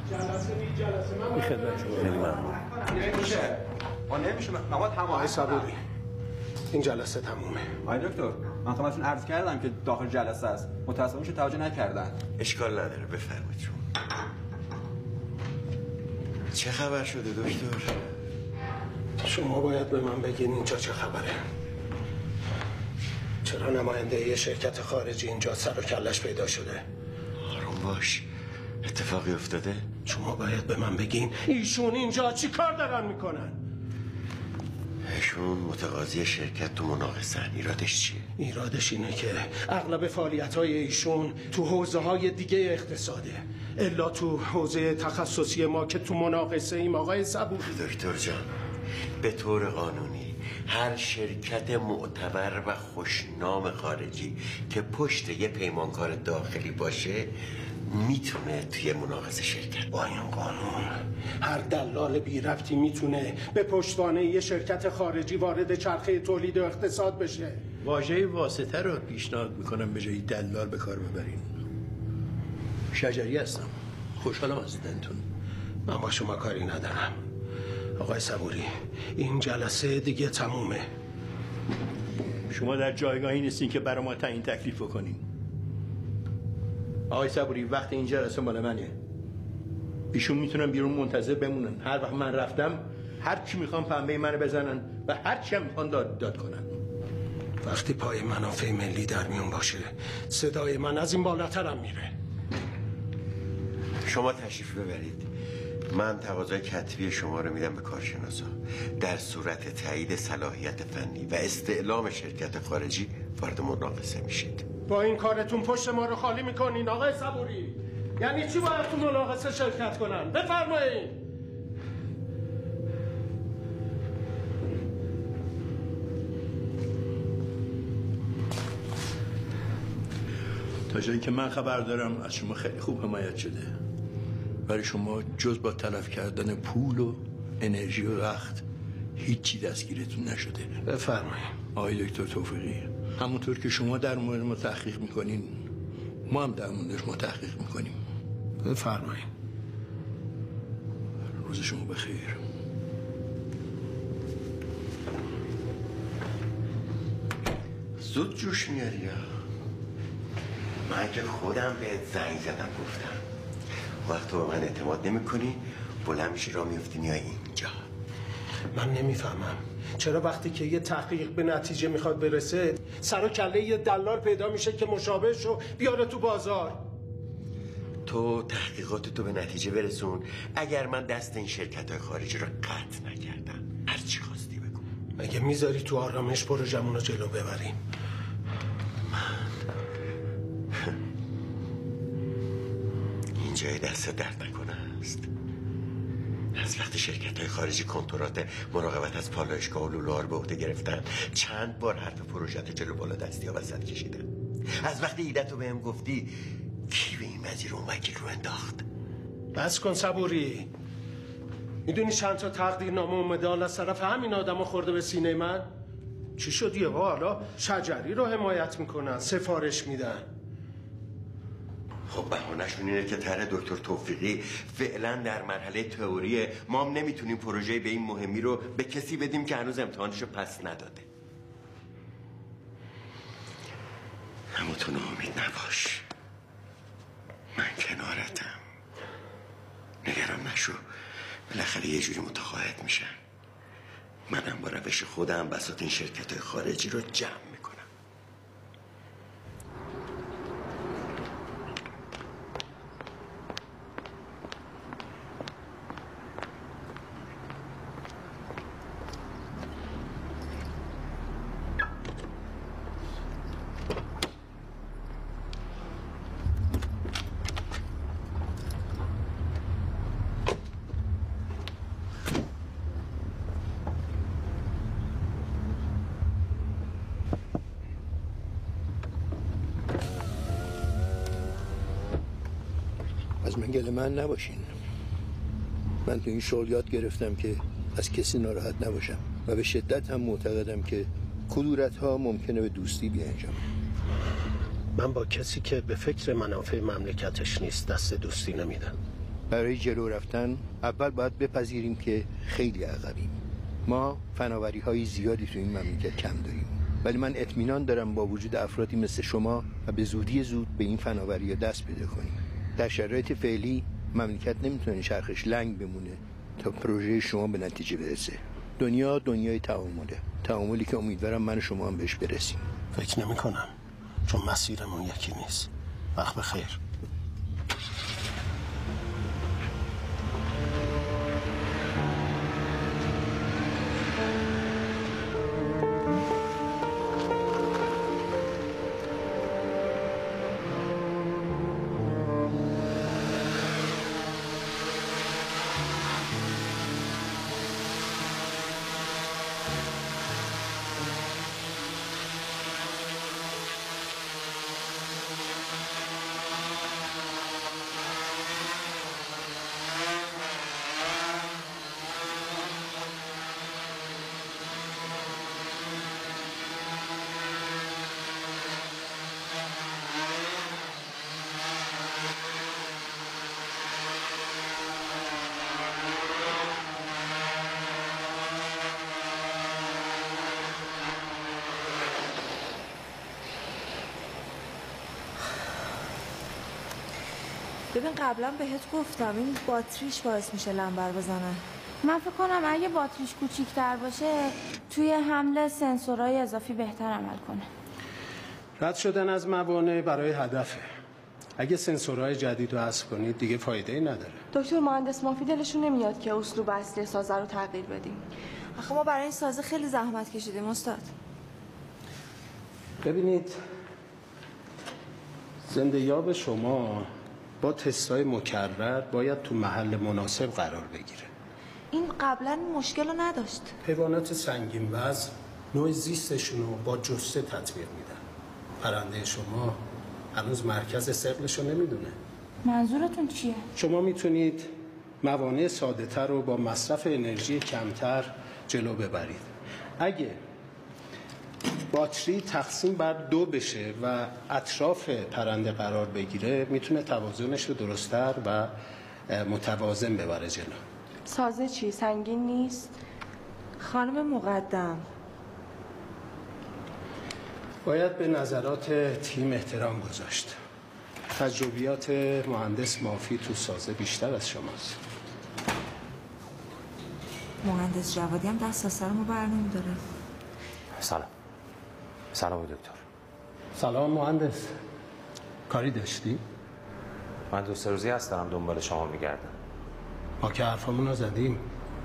این خدمت شما. خیلی ممنون. نمیشه. ما نمیشه. ما تمام. صبوری. این جلسه تمومه. آقای دکتر، من خدمتتون عرض کردم که داخل جلسه است. متأسفانه میشه توجه نکردن. اشکال نداره، بفرمایید شما. چه خبر شده دکتر؟ شما باید به من بگین اینجا چه خبره. چرا نماینده یه شرکت خارجی اینجا سر و کلش پیدا شده؟ آروم باش، اتفاقی افتاده؟ شما باید به من بگین ایشون اینجا چی کار دارن میکنن؟ ایشون متقاضی شرکت تو مناقصه‌ن. ایرادش چیه؟ ایرادش اینه که اغلب فعالیت‌های ایشون تو حوزه‌های دیگه اقتصاده، الا تو حوزه تخصصی ما که تو مناقصه ایم. آقای صبوری. دکتر جان، به طور قانونی هر شرکت معتبر و خوشنام خارجی که پشت یه پیمانکار داخلی باشه میتونه توی مناقصه شرکت. با این قانون هر دلال بی ربطی میتونه به پشتوانه یه شرکت خارجی وارد چرخه تولید و اقتصاد بشه. واژه واسطه رو پیشنهاد میکنم به جای دلال به کار ببرین. شجری هستم، خوشحالم از دیدنتون. من با شما کاری ندارم. آقای صبوری، این جلسه دیگه تمومه. شما در جایگاهی نیستین که برای ما تعیین تکلیف بکنین. آقای صبوری، وقت این جلسه مال منه. ایشون میتونن بیرون منتظر بمونن. هر وقت من رفتم هر چی میخوان پنبه منو بزنن و هر چی هم میخوان داد کنن. وقتی پای منافع ملی در میون باشه صدای من از این بالاترم میره. شما تشریف ببرید. من تقاضای کتبی شما رو میدم به کارشناسا. در صورت تایید صلاحیت فنی و استعلام شرکت خارجی وارد مناقصه میشید. با این کارتون پشت ما رو خالی میکنین آقای صبوری. یعنی چی باید تو مناقصه شرکت کنن؟ بفرمایید. تا جایی که من خبر دارم از شما خیلی خوب حمایت شده. برای شما جز با تلف کردن پول و انرژی و وقت هیچی دستگیرتون نشده. بفرمایید. آقای دکتر توفیقی، همونطور که شما در مورد ما تحقیق میکنین ما هم در موردش ما تحقیق میکنیم. بفرمایید. روز شما بخیر. زود جوش میاری یا؟ من که خودم بهت زنگ زدم گفتم وقت تو به من اعتماد نمی کنی بلند میشی را میفتی میای اینجا. من نمیفهمم چرا وقتی که یه تحقیق به نتیجه میخواد برسه سر و کله یه دلال پیدا میشه که مشابهشو بیاره تو بازار. تو تحقیقاتتو به نتیجه برسون. اگر من دست این شرکت‌های خارجی رو قطع نکردم هر چی خواستی بگو. اگه میذاری تو آرامش پروژمون رو جلو ببریم. این جای دست درد نکنه است. از وقتی شرکت‌های خارجی کنترات مراقبت از پالایشگاه و لوله‌ها رو به عهده گرفتن چند بار حرف پروژت جلو بالا دستی ها وسط کشیدن. از وقتی ایدتو بهم گفتی کی به این وزیر اون وکیل رو انداخت؟ بس کن صبوری. میدونی چند تا تقدیرنامه و مدال از طرف همین آدمو خورده به سینه من؟ چی شد یه حالا شجری رو حمایت میکنن، سفارش میدن. خب بهانه‌شون اینه که طرح دکتر توفیقی فعلا در مرحله تئوریه. ما هم نمیتونیم پروژه به این مهمی رو به کسی بدیم که هنوز امتحانشو پس نداده. اما تو ناامید نباش، من کنارتم. نگران نشو، بالاخره یه جوری متقاعد میشن. منم با روش خودم بساط این شرکت‌های خارجی رو جمع میکنم. از من گله من نباشین. من تو این شغل یاد گرفتم که از کسی ناراحت نباشم و به شدت هم معتقدم که کدورت ها ممکنه به دوستی بیانجام. من با کسی که به فکر منافع مملکتش نیست دست دوستی نمیدم. برای جلو رفتن اول باید بپذیریم که خیلی عقبیم. ما فناوری های زیادی تو این مملکت کم داریم، ولی من اطمینان دارم با وجود افرادی مثل شما و به زودی زود به این فناوری دست پیدا کنیم. در شرایط فعلی مملکت نمیتونه چرخش لنگ بمونه تا پروژه شما به نتیجه برسه. دنیا دنیای تعامله، تعاملی که امیدوارم من و شما هم بهش برسیم. فکر نمی کنم، چون مسیرمون یکی نیست. وقت بخیر. ببین قبلا بهت گفتم این باتریش باعث میشه لنبر بزنه. من فکر کنم اگه باتریش کوچیک‌تر باشه توی حمل سنسورهای اضافی بهتر عمل کنه. رد شدن از موانع برای هدفه. اگه سنسورهای جدید رو حذف کنید دیگه فایده‌ای نداره. دکتر مهندس مافی دلشون نمیاد که اسلوب اصلی سازه رو تغییر بدیم. آخه ما برای این سازه خیلی زحمت کشیدیم استاد. ببینید زنده‌یاب شما با تستای مکرر باید تو محل مناسب قرار بگیره. این قبلا این مشکل رو نداشت. حیوانات سنگین وزن نوع زیستشون رو با جثه تطبیق میدن. پرنده شما هنوز مرکز ثقلش رو نمیدونه. منظورتون چیه؟ شما میتونید موانع ساده تر رو با مصرف انرژی کمتر جلو ببرید. اگه باتری تقسیم بر 2 بشه و اطراف پرنده قرار بگیره میتونه توازنش رو درست‌تر و متوازن ببره جلو. سازه چی؟ سنگین نیست؟ خانم مقدم باید به نظرات تیم احترام گذاشت. تجربیات مهندس مافی تو سازه بیشتر از شماست. مهندس جوادی هم دست از سر ما بر نمی‌داره. سلام دکتر. سلام مهندس. کاری داشتی؟ من 2-3 روزی هست دارم دنبال شما میگردم. ما که حرفمون رو زدیم.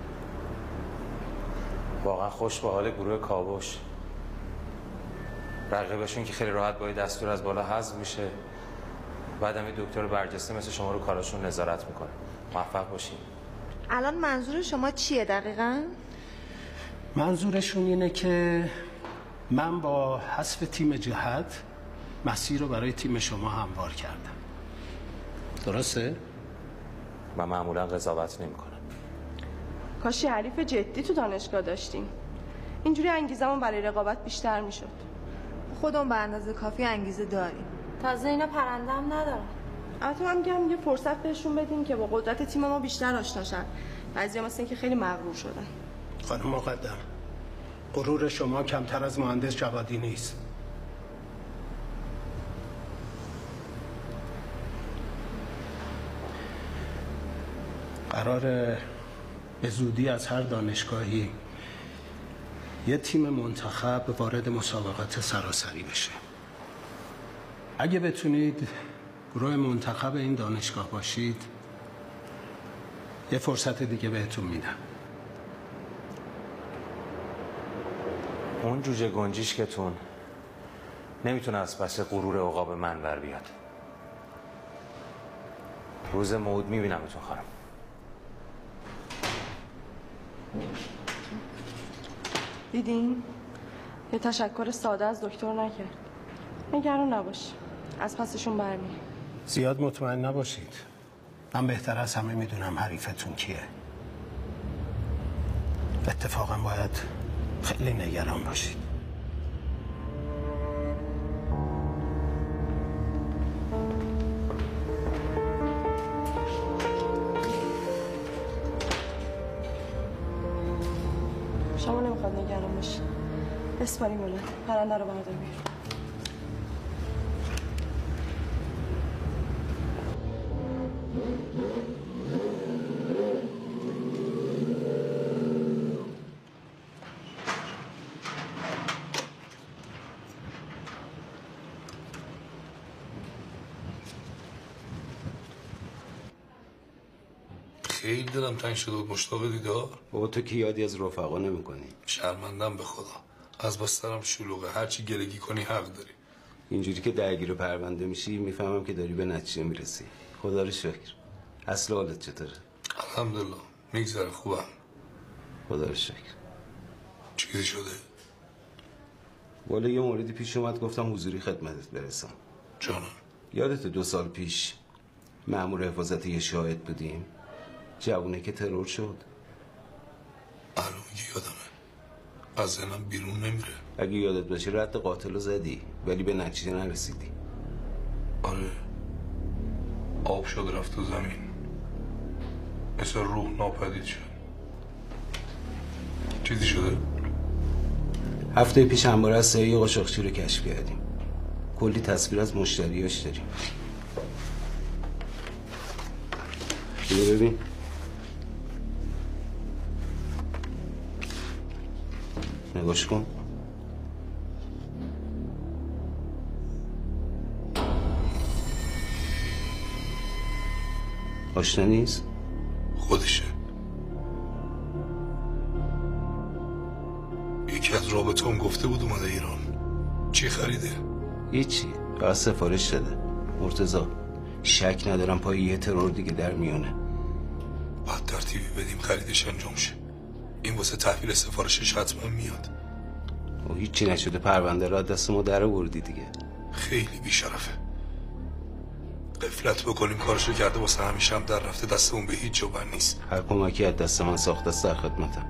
واقعا خوش به حال گروه کاوش. رقیبشون که خیلی راحت با دستور از بالا حذف میشه. بعد هم دکتر برجسته مثل شما رو کاراشون نظارت میکنه. موفق باشین. الان منظور شما چیه دقیقاً؟ منظورشون اینه که من با حذف تیم جهت مسیر رو برای تیم شما هموار کردم. درسته؟ من معمولا قضاوت نمی‌کنم. کاش حریف جدی تو دانشگاه داشتیم. اینجوری انگیزمون برای رقابت بیشتر میشد. خودمون به اندازه کافی انگیزه داریم. تازه اینا پرنده هم ندارن. البته من میگم یه فرصت بهشون بدیم که با قدرت تیم ما بیشتر آشناشن. بعضیا مثلا اینکه خیلی مغرور شدن. خانم مقدم، غرور شما کمتر از مهندس جوادی نیست. قراره به زودی از هر دانشگاهی یه تیم منتخب وارد مسابقات سراسری بشه. اگه بتونید گروه منتخب این دانشگاه باشید یه فرصت دیگه بهتون میدم. اون جوجه گنجیشکتون نمیتونه از پس غرور عقاب من بر بیاد. روز موعود میبینمتون خانم. دیدین؟ یه تشکر ساده از دکتر نکرد. نگران نباش، از پسشون برمی. زیاد مطمئن نباشید. من بهتر از همه میدونم حریفتون کیه. اتفاقا باید خیلی نگران باشید. نمیخواد نگران باشی. اسپانی مولا پرنده رو بردار بیار. خیلی دلم تنگ شده بود مشتاق دیدار. بابا تو که یادی از رفقا نمی‌کنی. شرمندم به خدا. از بسترم شلوغه. هرچی گلگی کنی حق داری. اینجوری که درگیر پرونده میشی میفهمم که داری به نتیجه میرسی. خدا رو شکر. اصل حالت چطوره؟ الحمدلله. میگذره خوبم. خدا رو شکر. چیزی شده؟ والا یه موردی پیش اومد گفتم حضوری خدمتت برسم. جانم. یادت 2 سال پیش مأمور حفاظت یه شاهد بودیم؟ جوونه که ترور شد. معلومه که یادمه. از ذهنم بیرون نمیره. اگه یادت باشه رد قاتل رو زدی ولی به نتیجه نرسیدی. آره. آب شد رفت تو زمین. مثل روح ناپدید شد. چیزی شده؟ هفته پیش همباره از سایه قاشقچی رو کشف کردیم. کلی تصویر از مشتریاش داریم. اینو ببین. نگاش کن. آشنا نیست؟ خودشه. یکی از رابطه‌ام گفته بود اومده ایران. چی خریده؟ هیچی. فقط سفارش داده. مرتضی شک ندارم پای یه ترور دیگه در میونه. باید ترتیبی بدیم خریدش انجام شه. این واسه تحویل سفارشش حتما میاد. و هیچی نشده پرونده را دست ما در آوردی دیگه. خیلی بیشرفه. غفلت بکنیم کارشو کرده واسه همیشه هم در رفته دستمون به هیچ جا بر نیست. هر کمکی از دست من ساخته است در خدمتم.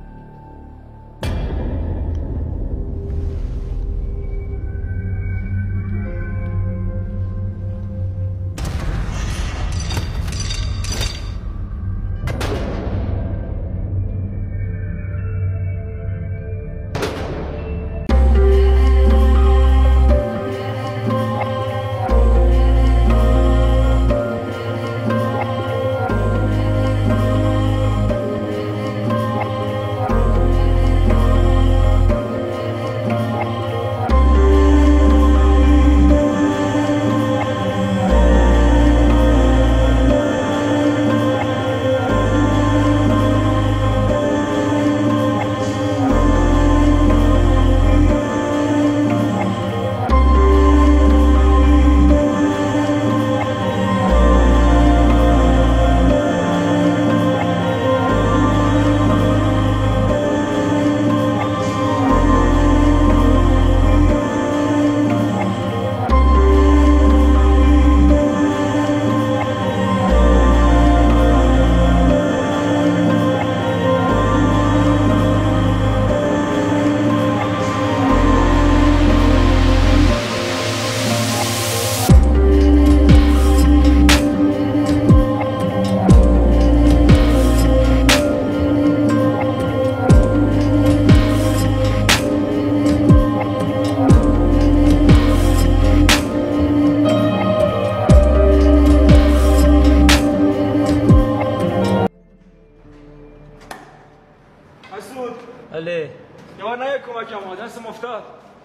بله. یه بار نه کمکم دستم افتاد.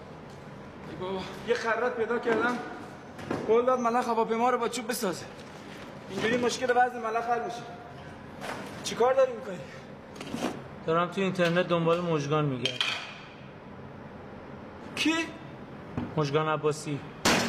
بابا یه خرات پیدا کردم. قول داد ملخ هواپیما رو با چوب بسازه. اینجوری مشکل وزن ملخ حل میشه. چیکار داری میکنی؟ دارم تو اینترنت دنبال مژگان میگردم. کی؟ مژگان عباسی.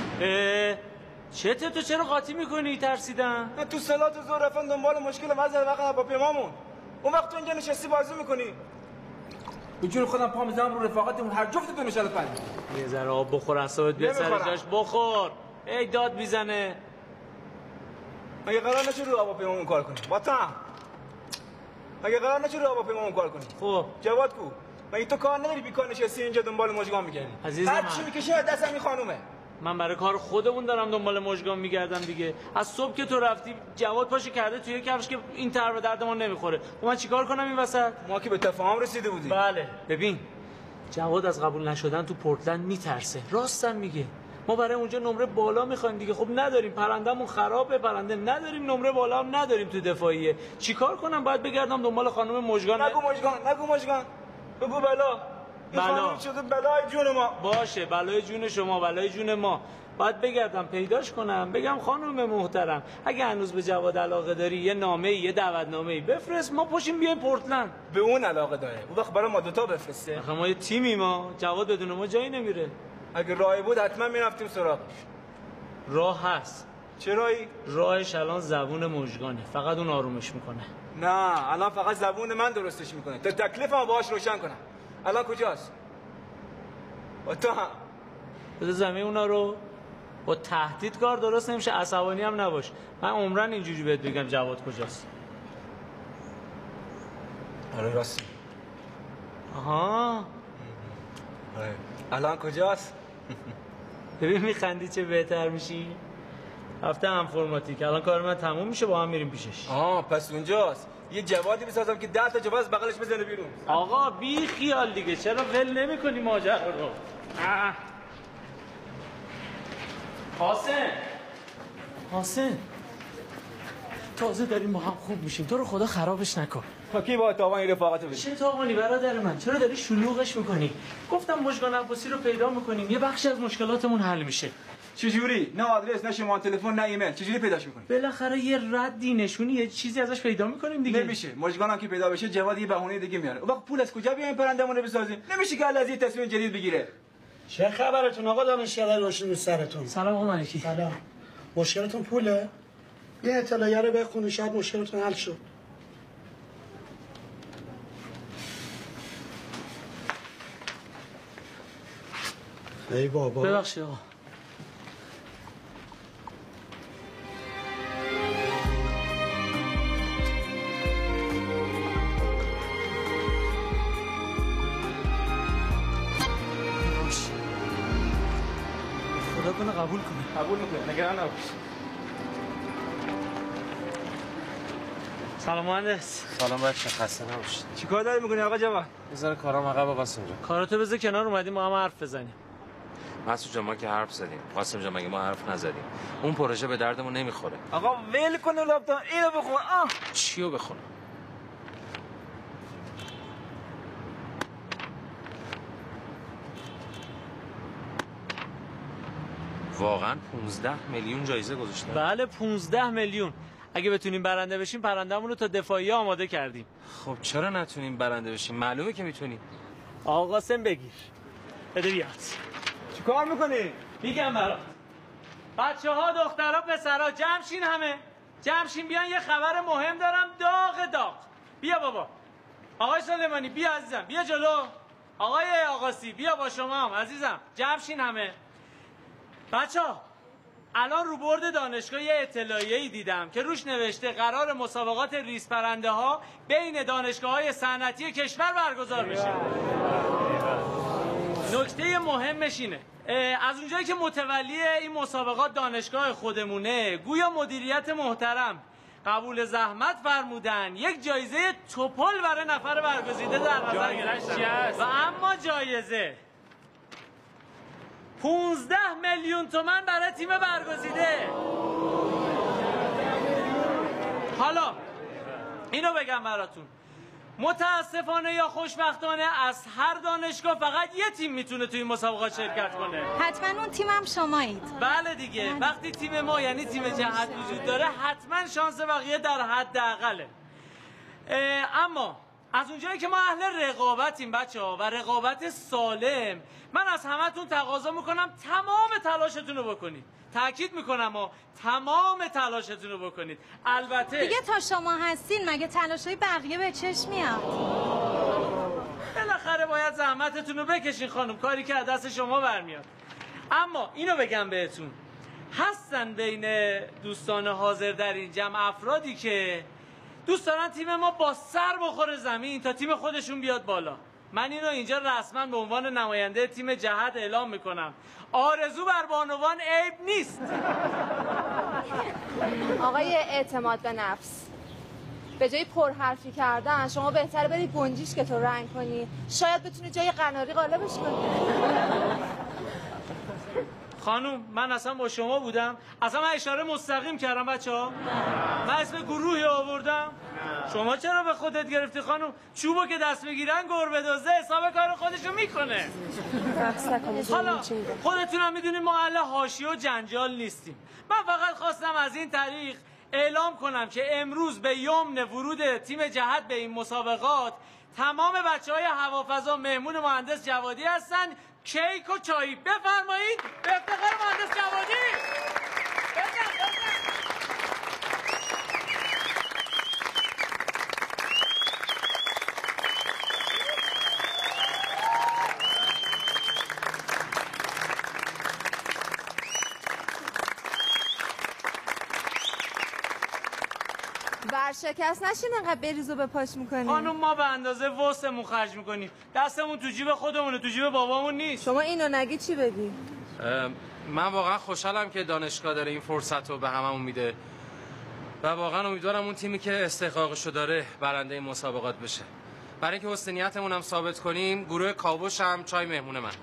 چته تو چرا قاطی میکنی؟ ترسیدم. من تو سالات زور رفتم دنبال مشکل وزن وقت هواپیمامون. اون وقت تو اینجا نشستی بازی میکنی. به جون خودم پا میزنم رو رفاقتمون هر جفتتون نشاله پنج. یه ذره آب بخور اعصابت بیاد سر جاش بخور. ای داد میزنه. مگه قرار نشه رو هواپیمامون کار کنی؟ واتم. مگه قرار نشه رو هواپیمامون کار کنی؟ خب جواد کو؟ مگه تو کار نداری بیکار نشستی اینجا دنبال مژگان میگردی؟ عزیزم هر چی میکشه دست همین خانومه. من برای کار خودمون دارم دنبال مژگان میگردم دیگه. از صبح که تو رفتی جواد پاشو کرده توی کفش که این طرف درد ما نمیخوره. من چیکار کنم این وسط؟ ما که به تفاهم رسیده بودیم. بله. ببین جواد از قبول نشدن تو پورتلند میترسه. راستم میگه. ما برای اونجا نمره بالا میخوایم دیگه. خب نداریم، پرندمون خرابه، پرنده نداریم، نمره بالا هم نداریم تو دفاعیه. چیکار کنم؟ باید بگردم دنبال خانم مژگان. نگو مژگان بگو بلا. این خانم شده بلای جون ما. باشه، بلای جون شما، بلای جون ما. باید بگردم پیداش کنم، بگم خانم محترم اگه هنوز به جواد علاقه داری یه نامه‌ای، یه دعوتنامه‌ای بفرست، ما پاشیم بیایم پورتلند. به اون علاقه داره، اون وقت برای ما دوتا بفرسته. آخه ما یه تیمی، ما جواد بدون ما جایی نمیره. اگه راهی بود حتما میرفتیم سراغش. راه هست. چه راهی؟ راهش الان زبون مژگانه، فقط اون آرومش میکنه. نه، الان فقط زبون من درستش میکنه تا تکلیفمو باهاش روشن کنم. الان کجاست؟ با تو هم بده زمین اونا رو. با تهدید کار درست نمیشه، عصبانی هم نباش. من عمرن اینجوری بهت بگم جواد کجاست. آره راستی. آها. آره. الان کجاست؟ ببین میخندی چه بهتر میشی. هفته انفرماتیک الان کار من تموم میشه، با هم میریم پیشش. پس اونجاست. یه جوادی بسازم که 10 تا جواد از بغلش بزنه بیرون. آقا بی خیال دیگه، چرا ول نمی‌کنی ماجرا رو؟ حسین تازه داریم با هم خوب میشیم، تو رو خدا خرابش نکن. تا کی با تاوان این رفاقتو بده؟ چه تاوانی برادر من؟ چرا داری شلوغش میکنی؟ گفتم مژگان عباسی رو پیدا میکنیم، یه بخشی از مشکلاتمون حل میشه. چجوری؟ نه آدرس، نه شماره تلفن، نه ایمیل. چجوری پیداش میکنی؟ بالاخره یه ردی، نشونی، یه چیزی ازش پیدا میکنیم دیگه. نمیشه. مژگانم که پیدا بشه جواد یه بهونه دیگه میاره. اون وقت پول از کجا بیایم پرندمون رو بسازیم؟ نمیشه که از این تصمیم جدید بگیره. چه خبرتون آقا دانشگاه روشن رو سرتون؟ سلام آقا ملکی. سلام. مشکلتون پوله؟ یه اطلاعیه رو بخونید شاید مشکلتون حل شد. ای بابا. ببخشید آقا. خدا کنه قبول کنه. قبول میکنه، نگران نباش. سلام مهندس. سلام بچه، خسته نباشید. چیکار داری میکنی آقا جواد؟ بذار کارام عقب قاسم جان. کاراتو بذار کنار، اومدیم ما هم حرف بزنیم. مسعود جان ما که حرف زدیم. قاسم جان مگه ما حرف نزدیم؟ اون پروژه به دردمون نمیخوره. آقا ول کن لپتاپ، اینو بخون. چیو بخونم؟ واقعا 15 میلیون جایزه گذاشتن؟ بله 15 میلیون. اگه بتونیم برنده بشیم پرندمون رو تا دفاعی آماده کردیم. خب چرا نتونیم برنده بشیم؟ معلومه که میتونیم. آقا قاسم بگیر. بده بیاد. چیکار میکنی؟ میگم برات. بچه‌ها، دخترها، پسرها جمع شین، همه جمع شین بیان، یه خبر مهم دارم. داغ. بیا بابا. آقای سلیمانی بیا عزیزم، بیا جلو. آقای آقاسی بیا با شما هم عزیزم. جمع شین همه. بچه‌ها الان رو بورد دانشگاه یه اطلاعیه‌ای دیدم که روش نوشته قرار مسابقات ریز پرنده ها بین دانشگاه‌های صنعتی کشور برگزار بشه. نکته مهمش اینه از اونجایی که متولی این مسابقات دانشگاه خودمونه، گویا مدیریت محترم قبول زحمت فرمودن یک جایزه توپل برای نفر برگزیده در نظر گرفتن. و اما جایزه 15 میلیون تومان برای تیم برگزیده. حالا اینو بگم براتون، متاسفانه یا خوشبختانه از هر دانشگاه فقط یه تیم میتونه توی این مسابقات شرکت کنه. حتما اون تیم هم شمایید. بله دیگه، وقتی تیم ما یعنی تیم جهت وجود داره، حتما شانس بقیه در حداقله. اما از اونجایی که ما اهل رقابتیم بچه‌ها و رقابت سالم، من از همتون تقاضا میکنم تمام تلاشتون رو بکنید. تأکید میکنم تمام تلاشتون رو بکنید. البته دیگه تا شما هستین مگه تلاشای بقیه به چشم میاد؟ بالاخره باید زحمتتون رو بکشین خانم، کاری که از دست شما برمیاد. اما اینو بگم بهتون، هستن بین دوستان حاضر در این جمع افرادی که دوست دارن تیم ما با سر بخوره زمین تا تیم خودشون بیاد بالا. من اینو اینجا رسما به عنوان نماینده تیم جهت اعلام میکنم. آرزو بر بانوان عیب نیست. آقای اعتماد به نفس، به جای پرحرفی کردن شما بهتره بری گنجیش که تو رنگ کنی، شاید بتونی جای قناری غالبش کنی. خانوم من اصلا با شما بودم، اصلا من اشاره مستقیم کردم بچه‌ها، من اسم گروهی آوردم. شما چرا به خودت گرفتی خانوم؟ چوبو که دست بگیرن گربه دوزه حساب کار خودشو میکنه. حالا خودتونم میدونید ما اهل حاشیه و جنجال نیستیم. من فقط خواستم از این طریق اعلام کنم که امروز به یمن ورود تیم جهت به این مسابقات تمام بچه‌های هوافضا مهمون مهندس جوادی هستن. کیک و چایی بفرمایید به افتخار مهندس جوادی. ورشکست نشین انقدر بریز و به پاش میکنی. خانم ما به اندازه وسمون خرج میکنیم، دستمون تو جیب خودمونه، تو جیب بابامون نیست. شما اینو نگی چی بدی؟ من واقعا خوشحالم که دانشگاه داره این فرصت رو به هممون میده و واقعا امیدوارم اون تیمی که استحقاقشو داره برنده این مسابقات بشه. برای اینکه حسن نیتمون هم ثابت کنیم گروه کاوش هم چای مهمون من.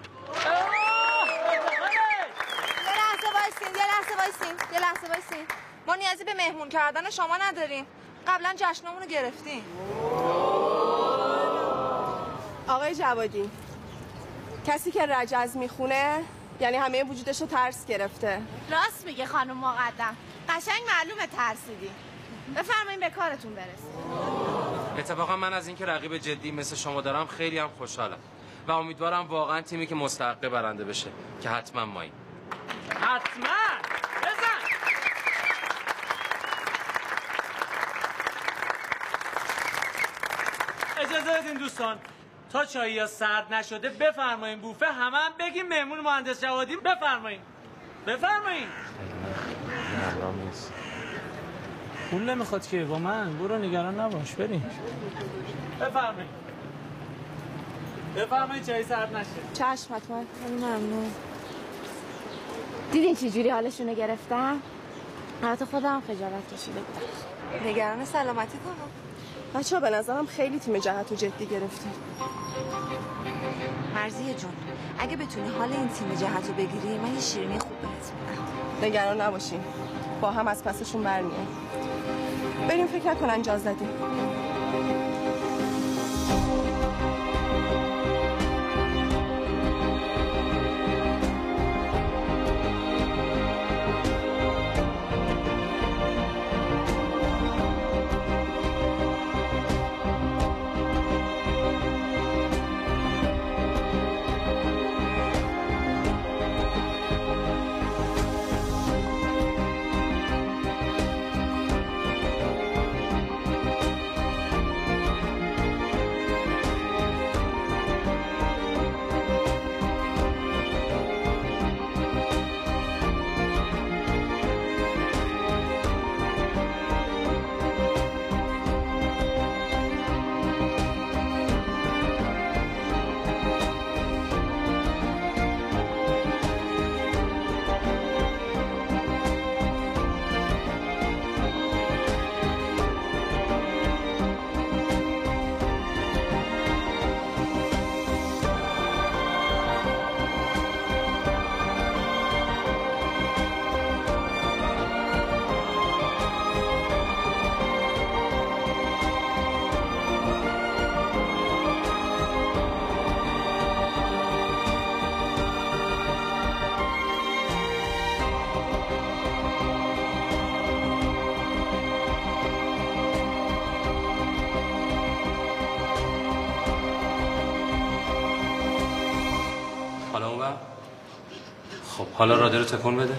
یه لحظه وایسین. ما نیازی به مهمون کردن شما نداریم. قبلا جشنمون رو گرفتیم. آقای جوادی، کسی که رجز میخونه یعنی همه وجودش رو ترس گرفته. راست میگه خانم مقدم، قشنگ معلومه ترسیدی. بفرمایید به کارتون برسید. اتفاقا من از اینکه رقیب جدی مثل شما دارم خیلی هم خوشحالم و امیدوارم واقعا تیمی که مستحق برنده بشه که حتما ماییم. حتما بزن. اجازه بدین دوستان تا چایی ها سرد نشده بفرمایین بوفه همه هم بگیم مهمون مهندس جوادی. بفرمایین پول نمیخواد که با من، برو نگران نباش بریم. بفرمایین چایی سرد نشه. چشم حتما. ممنون. دیدین چه جوری حالشونو گرفتم؟ البته خودم خجالت کشیده بودم. نگران سلامتی کنم. بچه‌ها به نظرم خیلی تیم جهت رو جدی گرفتیم. مرضیه جون اگه بتونی حال این تیم جهت رو بگیری من یه شیرینی خوب بهت میدم. نگران نباشین، با هم از پسشون برمیام. بریم فکر نکنن جا زدیم. حالا رادیو رو تکون بده.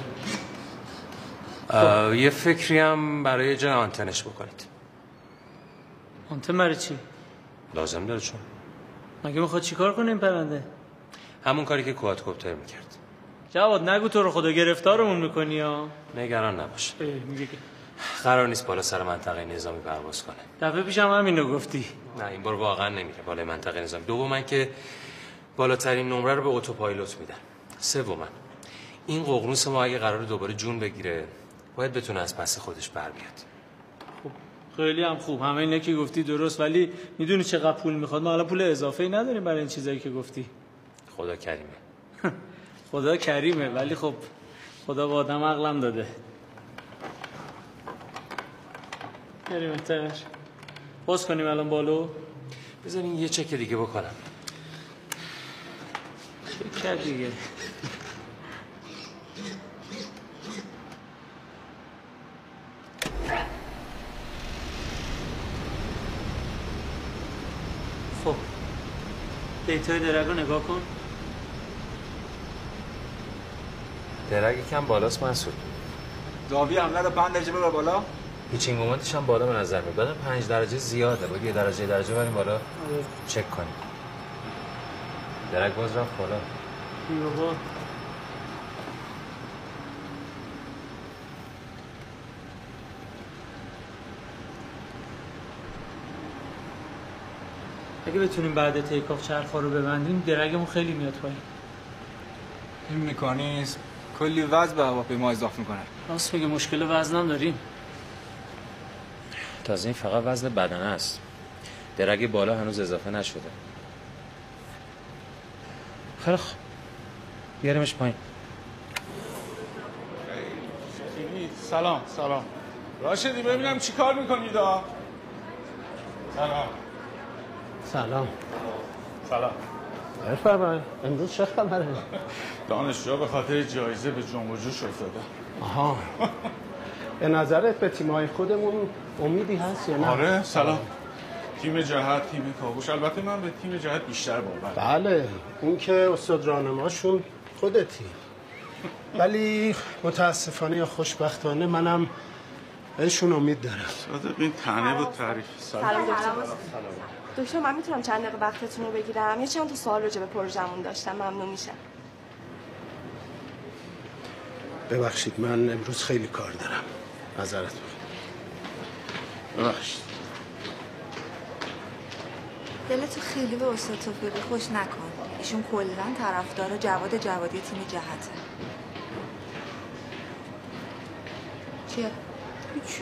یه فکری هم برای جای آنتنش بکنید. آنتن برای چی؟ لازم داره چون مگه میخواد چیکار کنه این پرنده؟ همون کاری که کوادکوپتر میکرد. جواد نگو تو رو خدا گرفتارمون میکنی ها. نگران نباش. میگه که قرار نیست بالا سر منطقه نظامی پرواز کنه. دفعه پیشم همینو گفتی. نه این بار واقعا نمیره بالای منطقه نظامی. دوما که بالاترین نمره رو به اتوپایلوت میدن. سوما این ققنوس ما اگه قرار دوباره جون بگیره باید بتونه از پس خودش بر بیاد. خب خیلی هم خوب. همه اینا که گفتی درست، ولی میدونی چقدر پول میخواد؟ ما حالا پول اضافه ای نداریم برای این چیزایی که گفتی. خدا کریمه. خدا کریمه، ولی خب خدا به آدم عقلم داده. بریم انتر باز کنیم الان بالو. بذارین یه چک دیگه بکنم. چک دیگه. خب دیتای درگ رو نگاه کن. درگ کم بالاست مسعود. داوی حمله رو 5 درجه ببر بالا. پیچینگ مومنتش هم بالا به نظر میاد. بعدم 5 درجه زیاده. باید یه درجه بریم بالا چک کنیم. درگ باز رفت بالا. بابا اگه بتونیم بعد تیک آف چرخا رو ببندیم درگمون خیلی میاد پایین. این مکانیزم کلی وزن به هواپیما اضافه میکنه. راست میگه، مشکل وزنم داریم. تازه این فقط وزن بدنه است. درگ بالا هنوز اضافه نشده. خیلی خوب بیاریمش پایین. سلام راشدی ببینم چی کار میکنید ها؟ سلام. بفرمایید. امروز چه خبره؟ دانشجو به خاطر جایزه به جنب و جوش افتاده. آها. به نظرت به تیم‌های خودمون امیدی هست یا نه؟ آره سلام. تیم جهت، تیم کاوش، البته من به تیم جهت بیشتر باور. بله اون که استاد راهنماشون خودتی. ولی متاسفانه یا خوشبختانه منم بهشون امید دارم. صادق این طعنه بود تعریف. سلام دکتر، من میتونم چند دقیقه وقتتون رو بگیرم؟ یه چند تا سوال راجع به پروژمون داشتم، ممنون میشم. ببخشید من امروز خیلی کار دارم. معذرت میخوام. ببخشید. دلتو خیلی به استاد توفیقی خوش نکن. ایشون کلاً طرفدار جواد جوادی تیم جهته. چیه؟ هیچی.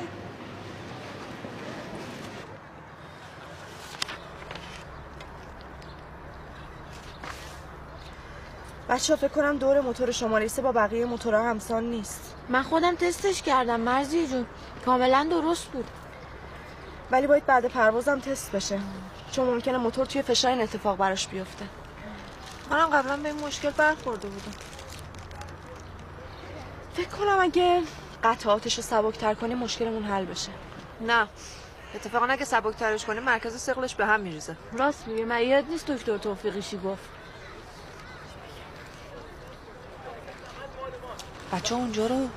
بچه‌ها فکر کنم دور موتور شماره 3 با بقیه موتورها همسان نیست. من خودم تستش کردم مرزی جون، کاملا درست بود. ولی باید بعد پروازم تست بشه، چون ممکنه موتور توی فشار این اتفاق براش بیفته. منم قبلا به این مشکل برخورده بودم. فکر کنم اگه قطعاتش رو سبک‌تر کنیم مشکلمون حل بشه. نه اتفاقا اگه سبک‌ترش کنیم مرکز ثقلش به هم میریزه. راست میگه، من یاد نیست دکتر توفیقی چی گفت. بچه اونجا رو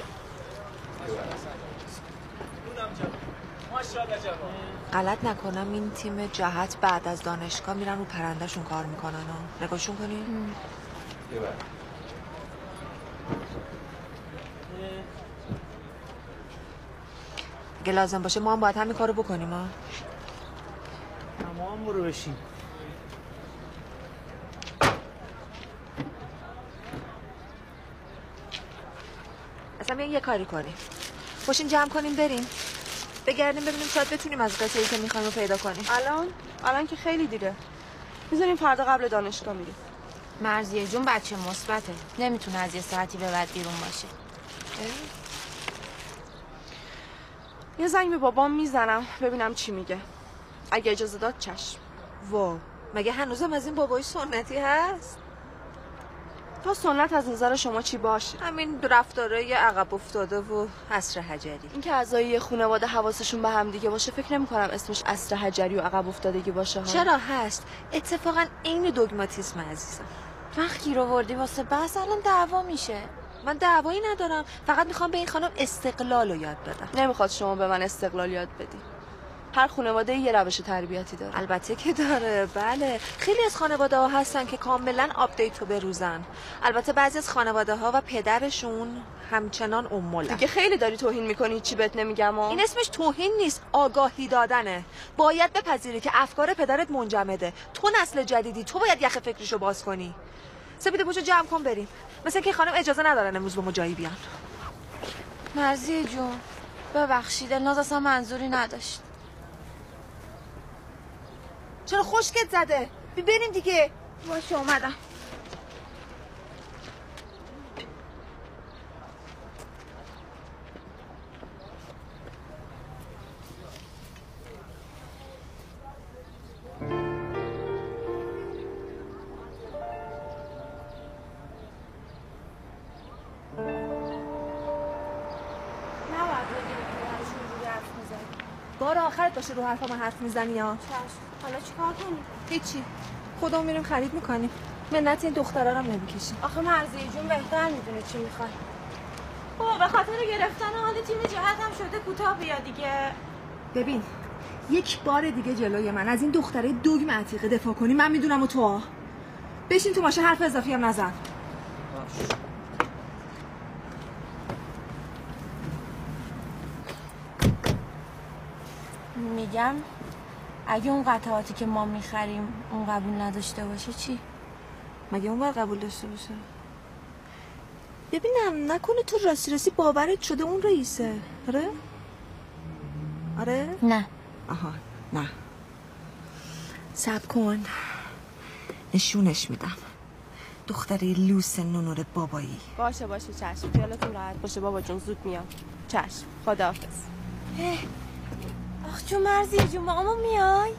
غلط نکنم این تیم جهت بعد از دانشگاه میرن رو پرندهشون کار میکنن ها. نگاهشون کنیم. اگه لازم باشه ما هم باید همین کارو بکنیم ها. تمام برو بشین. اصلا بیاین یه کاری کنیم. باشین جمع کنیم بریم. بگردیم ببینیم شاید بتونیم از قصه‌ای که میخوایم رو پیدا کنیم. الان که خیلی دیره. میذاریم فردا قبل دانشگاه میریم. مرزیه جون بچه مثبته، نمیتونه از یه ساعتی به بعد بیرون باشه. یه زنگ به بابام میزنم ببینم چی میگه. اگه اجازه داد چشم. واو مگه هنوزم از این بابای سنتی هست؟ تا سنت از نظر شما چی باشه؟ همین رفتارای عقب افتاده و عصر حجری. این که اعضای یه خانواده حواسشون به هم دیگه باشه فکر نمی‌کنم اسمش عصر حجری و عقب افتادگی باشه ها. چرا هست؟ اتفاقا عین دوگماتیسم عزیزم. وقت گیر آوردی واسه بحث، الان دعوا میشه. من دعوایی ندارم، فقط میخوام به این خانم استقلال رو یاد بدم. نمیخواد شما به من استقلال یاد بدی. هر خانواده یه روش تربیتی داره. البته که داره، بله. خیلی از خانواده ها هستن که کاملا آپدیت رو بروزن. البته بعضی از خانواده ها و پدرشون همچنان امولن. دیگه خیلی داری توهین میکنی، چی بهت نمیگم ها؟ این اسمش توهین نیست، آگاهی دادنه. باید بپذیری که افکار پدرت منجمده. تو نسل جدیدی، تو باید یخ فکریشو باز کنی. سپیده پوشو جمع کن بریم. مثلا که خانم اجازه ندارن امروز با ما جایی بیان. مرزیه جون ببخشید الناز اصلا منظوری نداشت. چرا خشکت زده؟ بریم دیگه. باشه اومدم. بار آخرت باشه رو حرفا من حرف میزنی ها. حالا چیکار کنیم؟ هیچی. خودمون میریم خرید میکنیم. منت این دخترا رو نمیکشیم. آخه مرضیه جون بهتر میدونه چی میخواد. بابا به خاطر گرفتن حال تیم جهت هم شده کوتاه بیا دیگه. ببین یک بار دیگه جلوی من از این دختره دوگم عتیقه دفاع کنی من میدونم و تو بشین تو ماشین حرف اضافی هم نزن. میگم اگه اون قطعاتی که ما میخریم اون قبول نداشته باشه چی؟ مگه اون باید قبول داشته باشه؟ ببینم نکنه تو راستی باورت شده اون رئیسه. آره؟ آره؟ نه. آها نه. صبر کن نشونش میدم. دختره لوس نونور بابایی. باشه چشم. خیالتون راحت باشه بابا جون زود میام. چشم. خداحافظ. آخ جون مرضیه جون ماما میای؟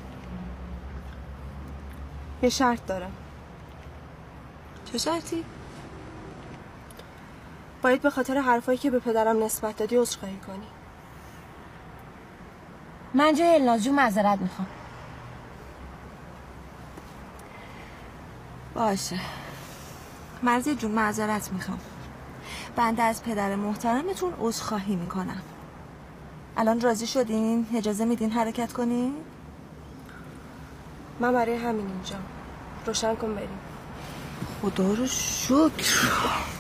یه شرط دارم. چه شرطی؟ باید به خاطر حرفایی که به پدرم نسبت دادی عذرخواهی کنی. من جای الناز جون معذرت میخوام. باشه مرضیه جون معذرت میخوام. بنده از پدر محترمتون عذرخواهی میکنم. الان راضی شدین؟ اجازه میدین حرکت کنین؟ من برای همین اینجام. روشن کن بریم. خدا رو شکر.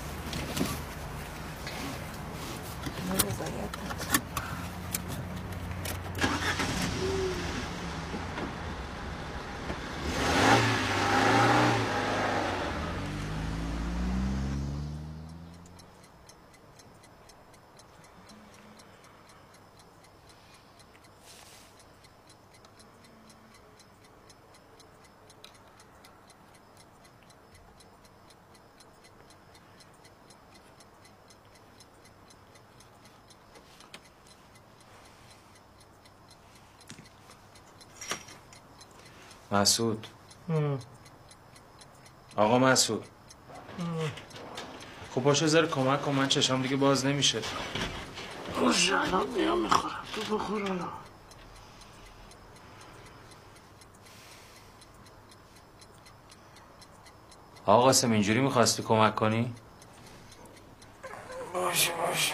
مسعود آقا مسعود خب باشه ذره کمک کن من چشام دیگه باز نمیشه. باشه الان میام میخورم تو بخور الان. آقا قاسم اینجوری میخواستی کمک کنی؟ باشه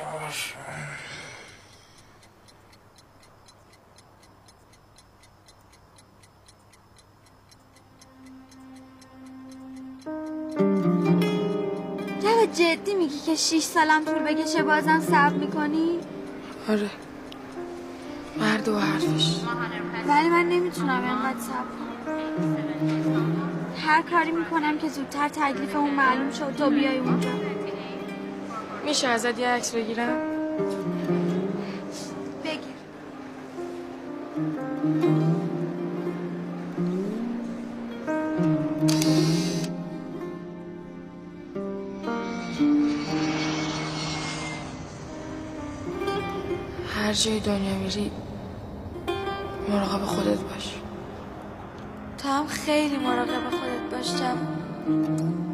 جدی میگی که 6 سالم طول بکشه بازم صبر میکنی؟ آره مرد و حرفش. ولی من نمیتونم اینقدر صبر کنم. هر کاری میکنم که زودتر تکلیف اون معلوم شد تو بیای اونجا. میشه ازت یه عکس بگیرم؟ بگیر. هر جای دنیا میری مراقب خودت باش. تو هم خیلی مراقب خودت باش جوون.